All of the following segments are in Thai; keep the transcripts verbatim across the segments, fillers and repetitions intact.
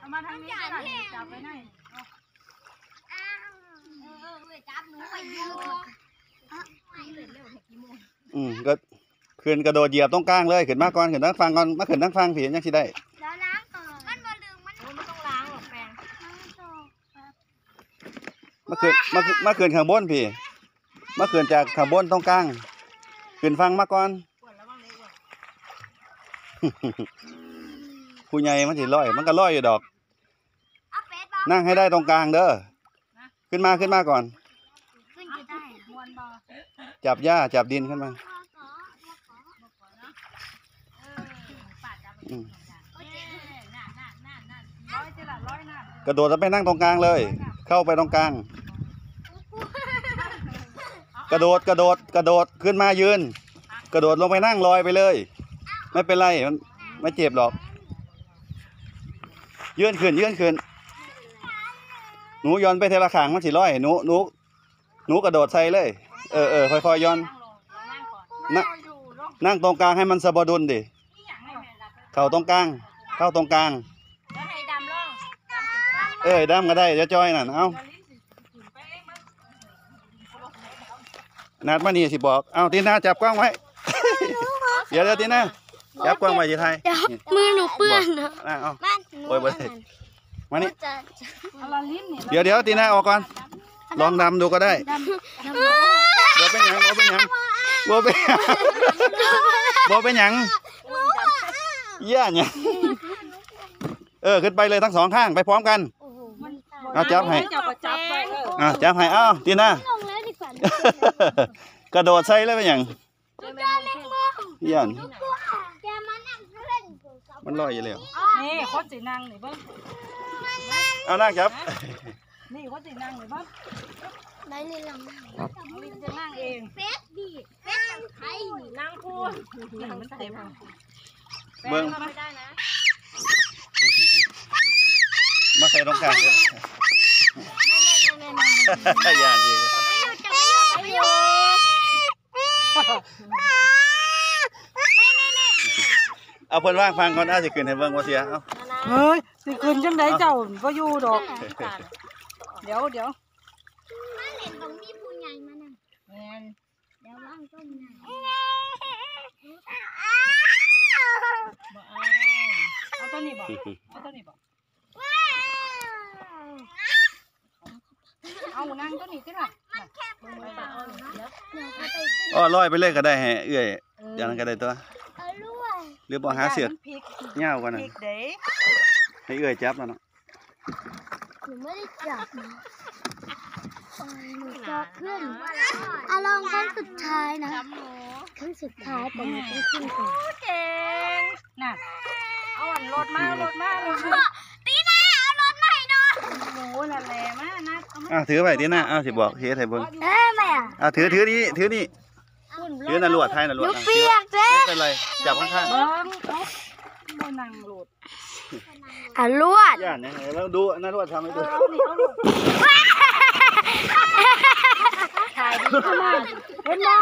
มาทางนี้ก็ได้จับไว้หน่อยอืมก็ขึ้นกระโดดเหยียบตรงกลางเลยขึ้นมาก่อนขึ้นนั่งฟังก่อนมาขึ้นนั่งฟังผียังสิได้แล้วล้างก่อนมันบ่ลืมมันไม่ต้องล้างหรอกแปรงมาขึ้นมามาขึ้นข้างบนพี่มาขึ้นจากข้างบนตรงกลางขึ้นฟังมาก่อนผู้ใหญ่มันสิลอยมันก็ลอยอยู่ดอกนั่งให้ได้ตรงกลางเด้อขึ้นมาขึ้นมาก่อนจับหญ้าจับดินขึ้นมากระโดดจะไปนั่งตรงกลางเลยเข้าไปตรงกลางกระโดดกระโดดกระโดดขึ้นมายืนกระโดดลงไปนั่งลอยไปเลยไม่เป็นไรมันไม่เจ็บหรอกยืนขึ้นยืนขึ้นหนูย้อนไปเทละขางมันสิร้อยหนูหนูหนูกระโดดใส่เลยเออเออค่อยๆย้อนนั่งนั่งตรงกลางให้มันสมดุลดิเข่าตรงกลางเข้าตรงกลางเอ้ยดำก็ได้จะจอยนั่นเอานัดมานี่สิบอกเอาตีน่าจับกล้องไว้เดี๋ยวเดี๋ยวตีน่าจับกล้องไว้ยี่ไทยมือหนูเปื้อนนะเอาโอ้ยบ่ได้มานี่เดี๋ยวเดี๋ยวตีน่าออกก่อนลองดำดูก็ได้บ่เป็นหยังบ่เป็นหยังบ่เป็นหยังบ่เป็นหยังเยี่ยเนี่ยเออขึ้นไปเลยทั้งสองข้างไปพร้อมกันเอาจับให้อ่ะจับให้เอาตีน่ากระโดดใส่เลยเป็นหยังเยี่ยนมันลอยอยู่แล้วนี่โคตรสีนางหนิเบิ้งเอานั่งจับนี่โคตรสีนางหนิเบิ้งได้เลยลำลินจะนั่งเองเฟสดีเฟสไทยนั่งพูดนั่งมันเต็มเบิ้งไม่ได้นะมาใส่ตรงกลางเลยอย่าดีเอาเพิ่นว่างฟังก่อนน่าจะขึ้นให้เบิ่งว่าเสียเอาเฮ้ยสิขึ้นจังไดเจ้าบ่อยู่ดอกเดี๋ยวเดี๋ยวมาเล่นตรงมีผู้ใหญ่มานั่งแม่นเดี๋ยวว่างต้นใหญ่เอาตัวนี้บ่เอาตัวนี้บ่เอานั่งตัวนี้สิล่ะมันแคบอ๋อลอยไปเลยก็ได้แฮะเอื้อยอย่างนั้นก็ได้ตัวหรือบ่หาเสือกเงากันน่ะให้เอื้อยจับแล้วเนาะหนูไม่ได้จับนะหนูจับขึ้นอ่ะลองครั้งสุดท้ายนะครั้งสุดท้ายแต่หนูต้องขึ้นก่อนเก่งน่ะเอาอันรถมารถมารถมาตีน่าเอารถใหม่หน่อยโอ้นั่นแหละมานะอ่ะถือไปตีน่าเอาสิบอกเฮ็ดให้เบิ่งเอ้ยแม่อ่ะถือถือนี่ถือนี่ถือน่ะลวดไทยน่ะลวดเปียกเด้ไม่เป็นไรจับข้างๆเบิ่งบ่นั่งโหลดอ่ะลวดย่านยังไงแล้วดูน่ะลวดทำให้ดูถ่ายดีขนาดเห็นบ่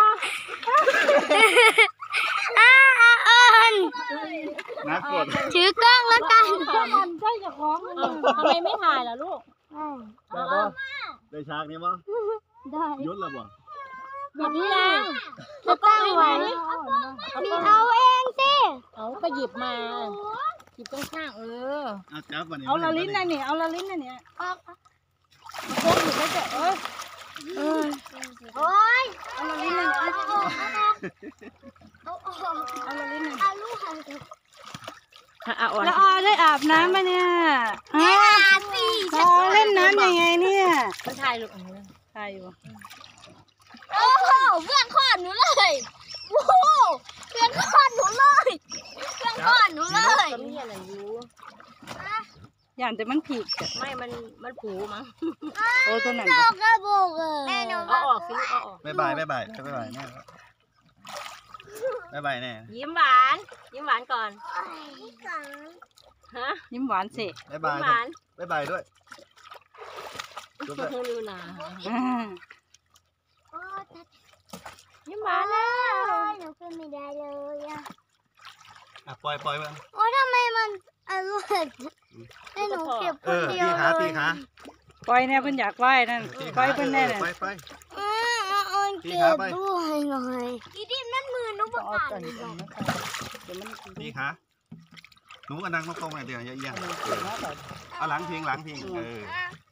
อ่าเอิญนักกดถือกล้องแล้วกันมันใช่จะคล้องทำไมไม่ถ่ายล่ะลูกได้บ่ได้ฉากนี้บ่ได้ยุดแล้วบ่หยิบนี่นะจะตั้งไว้มีเอาเองสิเอาก็หยิบมาหยิบข้างๆเออเอาจับวันนี้เอาละลิ้นน่ะนี่เอาละลิ้นน่ะเนี่ยเอาโค้งอยู่แล้วจะเออเออโอ้ยเอาละลิ้นน่ะเอาเอาเอาเอาละลิ้นน่ะเอาลูกแล้วออได้อาบน้ำไหมเนี่ยอาบสิออเล่นน้ำยังไงเนี่ยมันถ่ายลูกถ่ายอยู่โอ้โหเพื่อนคลอดหนูเลยโอ้โหเพื่อนคลอดหนูเลยเพื่อนคลอดหนูเลยมีอะไรอยู่อย่างแต่มันผิดไม่มันมันผูมั้งโอ้ตัวไหนก็กระบอกเออเอาออกสิเอาออกบ๊ายบายบ๊ายบายบ๊ายบายแน่บ๊ายบายแน่ยิ้มหวานยิ้มหวานก่อนฮะยิ้มหวานสิบ๊ายบายบ๊ายบายด้วยดูนะยิ้มหวานแล้วหนูขึ้นไม่ได้เลยอ่ะอ่ะปล่อยปล่อยมันโอ้ทำไมมันอร่อยให้หนูเก็บคเอน อเดียวตีเลขาตียขาปล่อยเนี่ยเพิ่นอยากว่ายนั่นตีปล่ขาอยเพิ่นแน่เอน่ะอไปไปอืมเอาเก็บด้วยหน่อยอีดิมนั่นมือหนูประเอากาศกันเลยกันนะคะเดี๋ยวมันตีขาหนูก็นั่งตรงๆหน่อยเดี๋ยวอย่าเอียงเดี๋ยวมาก่อนเอาหลังพิงหลังพิงเอออ่ะ